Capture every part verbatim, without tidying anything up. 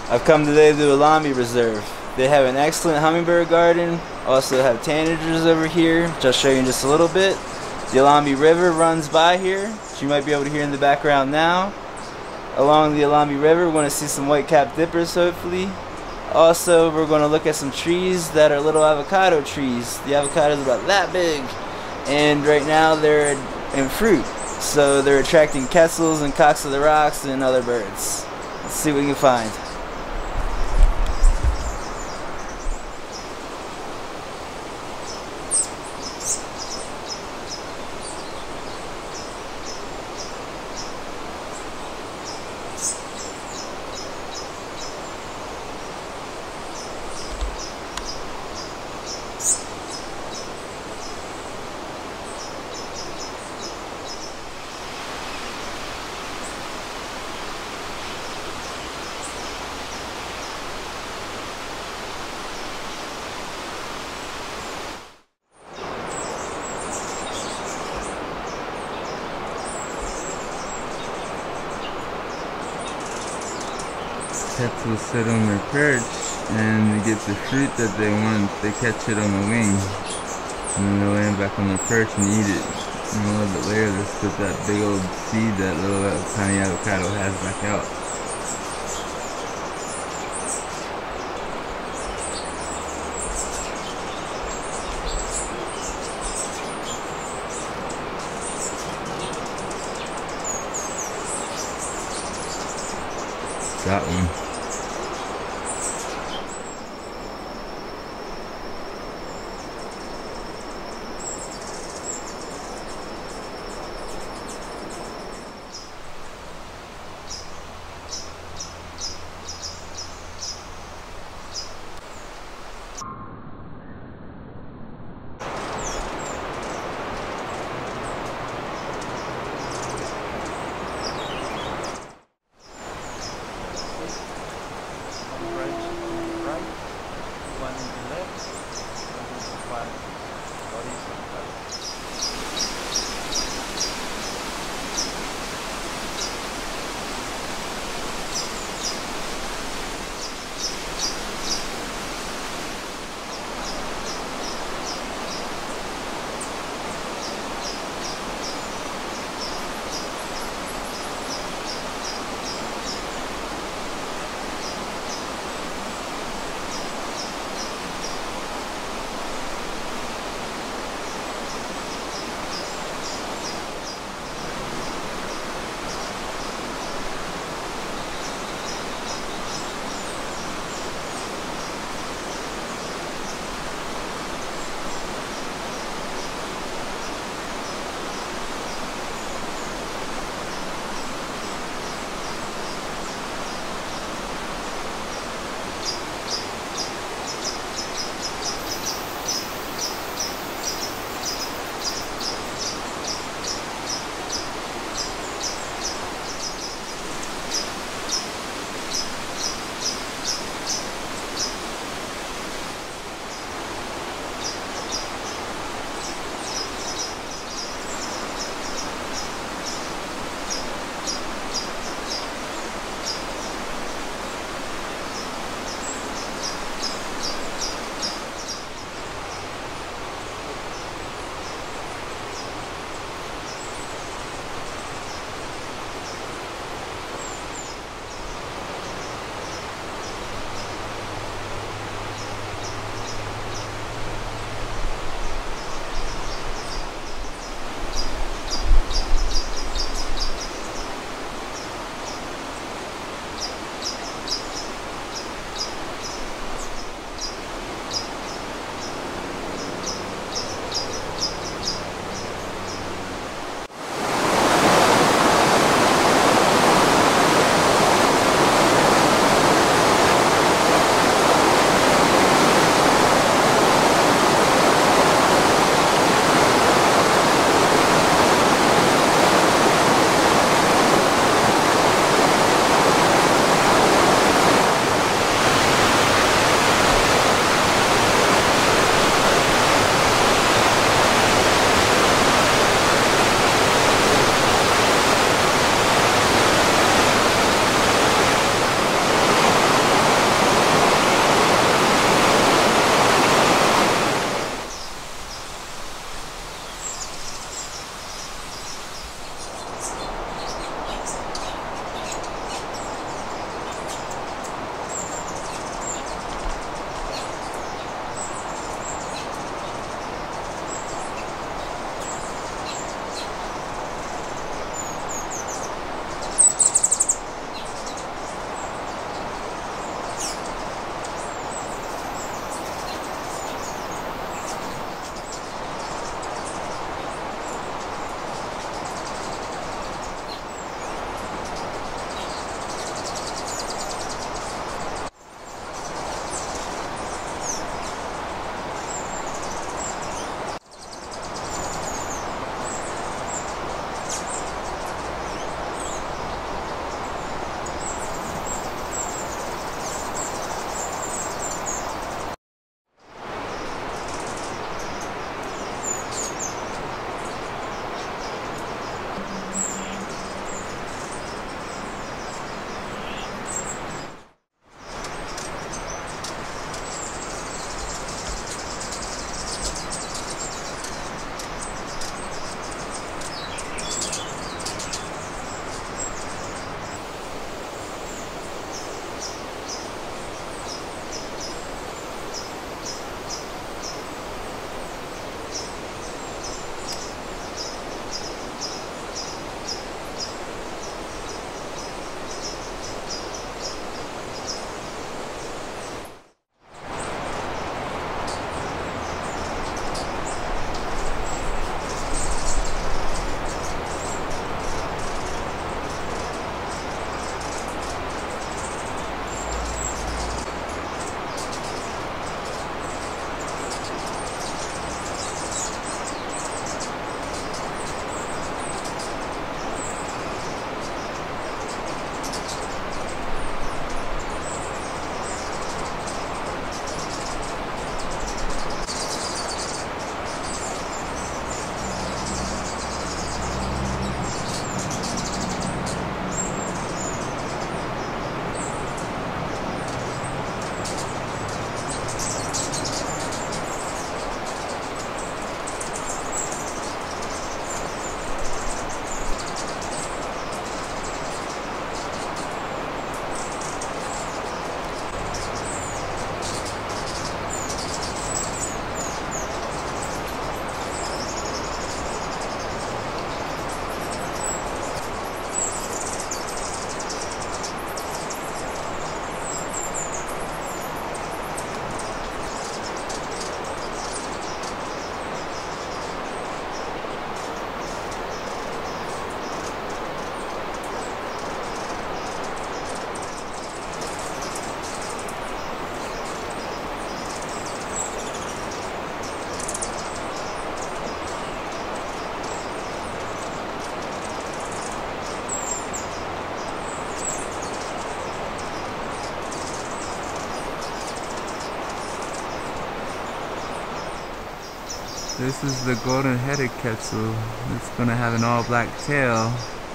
I've come today to the Alambi Reserve. They have an excellent hummingbird garden, also have tanagers over here, which I'll show you in just a little bit. The Alambi River runs by here, which you might be able to hear in the background now. Along the Alambi River, we're going to see some white-capped dippers, hopefully. Also, we're going to look at some trees that are little avocado trees. The avocado is about that big, and right now they're in fruit. So they're attracting quetzals and cocks of the rocks and other birds. Let's see what we can find. Quetzals sit on their perch and they get the fruit that they want. They catch it on the wing and then they'll land back on their perch and eat it. And a little bit later they'll spit that big old seed that little uh, tiny avocado has back out. Got one. This is the golden-headed Quetzal. It's gonna have an all-black tail.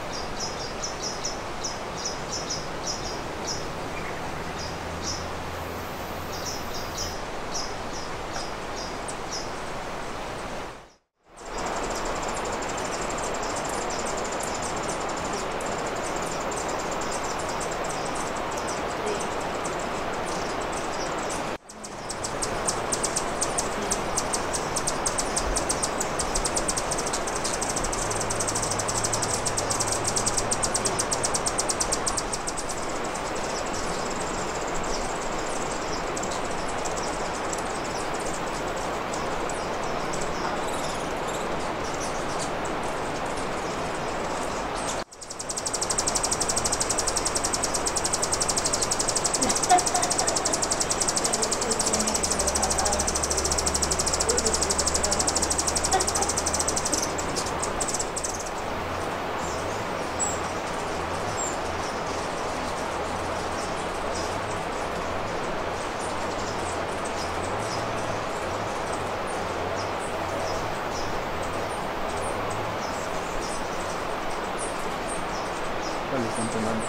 Something like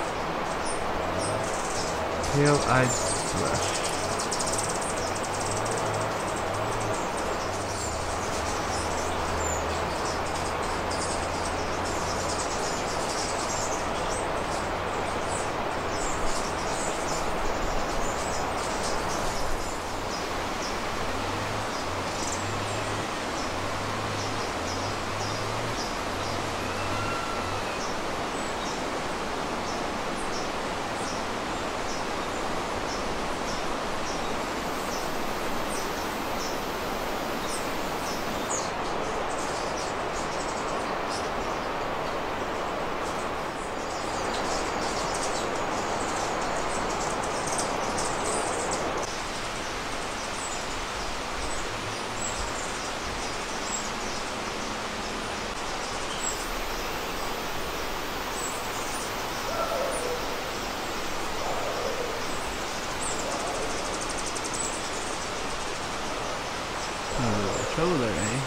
Pale-eyed thrush. Trouble there, eh?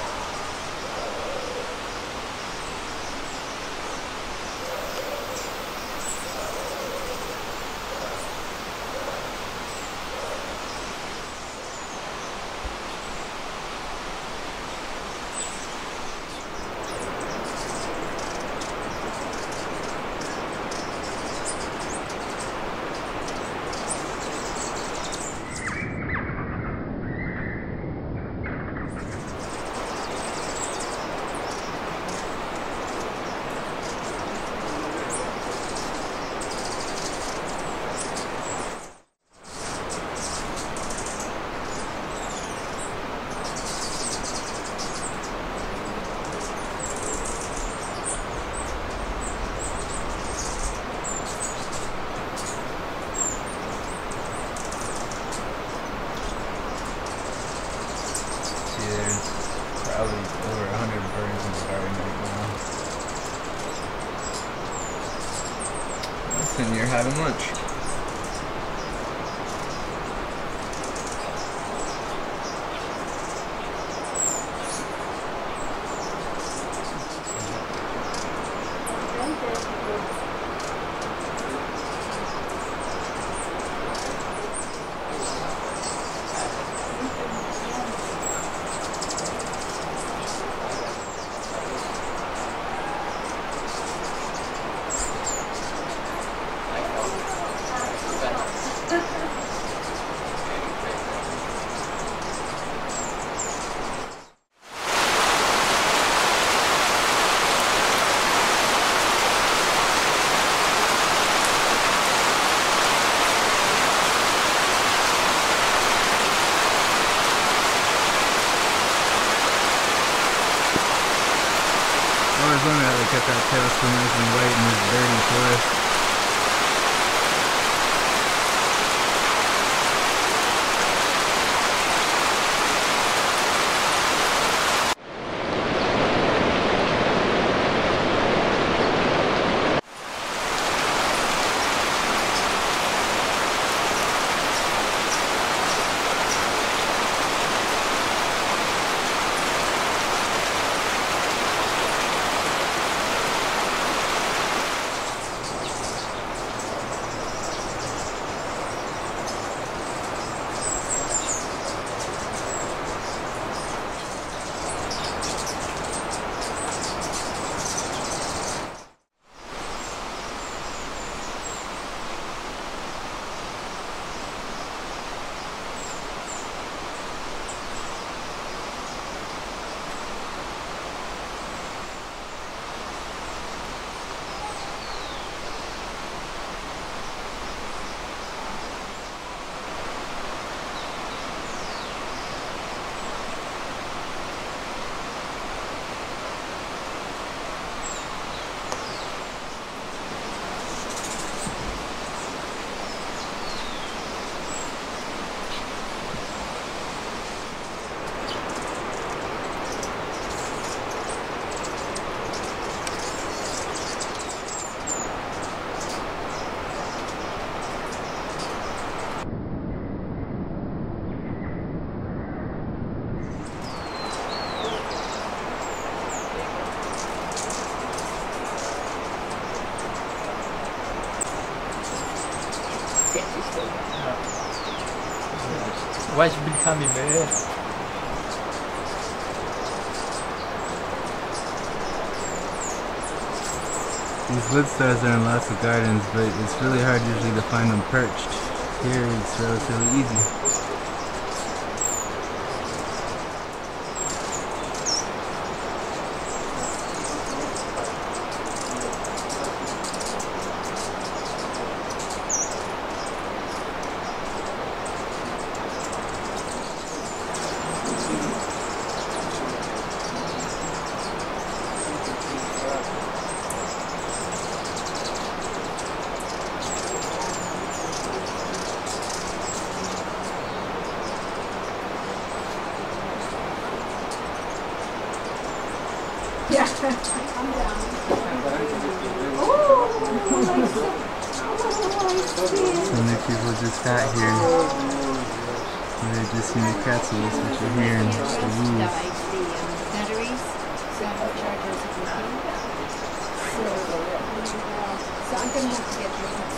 Probably over a hundred birds in the garden right now. I'm sitting here having lunch. I was wondering how they cut that tail so nice and white in this dirty forest. white-billed hummingbird. These wood stars are in lots of gardens, but it's really hard usually to find them perched. Here it's relatively easy. Yeah. I'm down. So many people just got here. And they're just seeing the Quetzals, which are here in the woods. Batteries, some chargers if you can. So, so I'm going to have to get your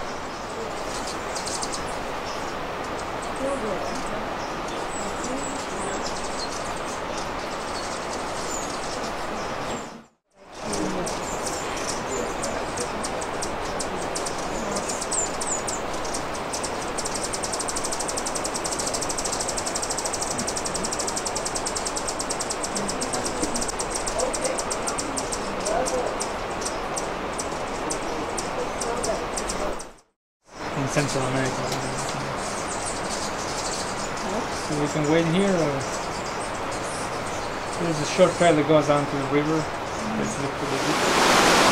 in Central America. So we can wait here. Or there's a short trail that goes down to the river. Let's look for the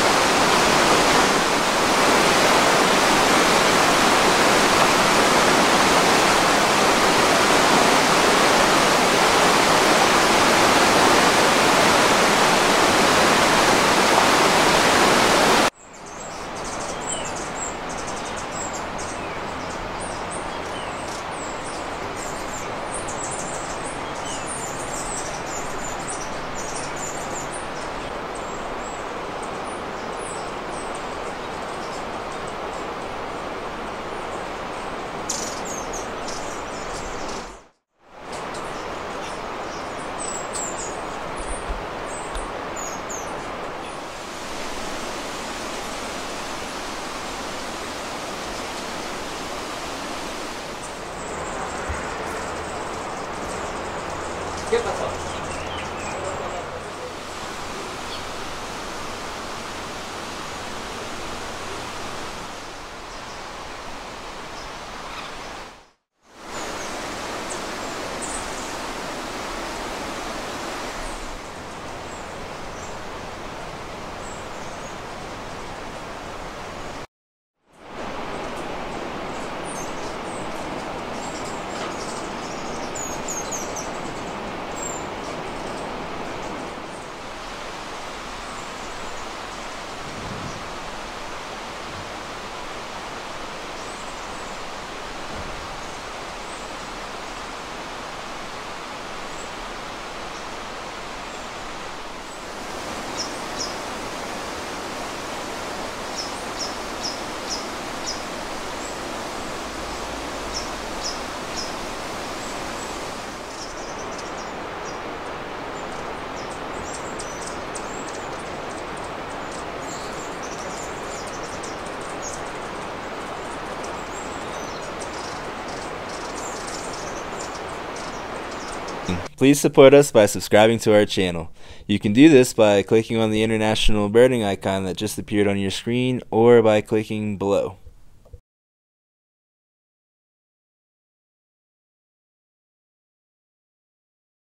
¿Qué pasó? Please support us by subscribing to our channel. You can do this by clicking on the international birding icon that just appeared on your screen or by clicking below.